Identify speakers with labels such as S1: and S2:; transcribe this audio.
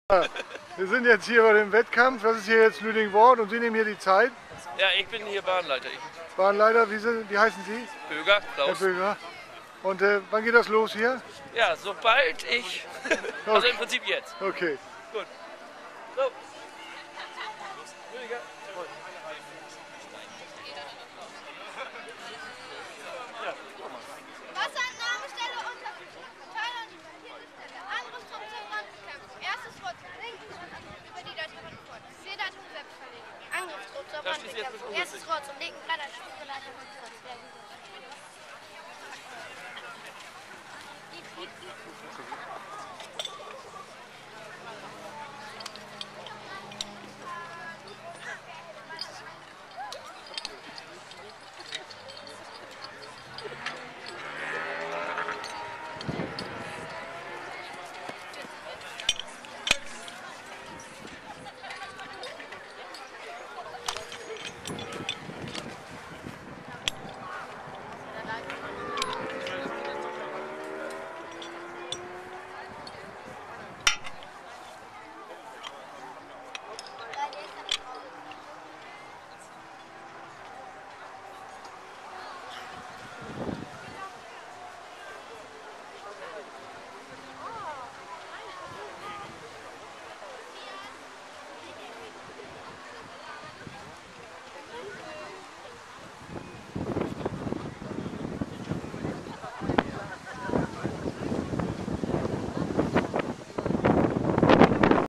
S1: Wir sind jetzt hier bei dem Wettkampf, das ist hier jetzt Lüdingwort und Sie nehmen hier die Zeit.
S2: Ja, ich bin hier Bahnleiter.
S1: Bahnleiter, wie heißen Sie?
S2: Böger,
S1: Herr
S2: Klaus.
S1: Böger. Und wann geht das los hier?
S2: Ja, sobald ich. Also im Prinzip jetzt.
S1: Okay.
S2: Gut. So. Böger.
S3: Wasserentnahmestelle und Teile an die Stelle. Anderes zum Randenkämpfen. Erstes Wort zur linken über die Leiterin vor. Seeleitung selbst verlegen. Angriffsdruck zur
S2: Da schließt jetzt
S3: Randenkämpfen. Erstes Wort zum linken Blatt als Spielleiterin vor.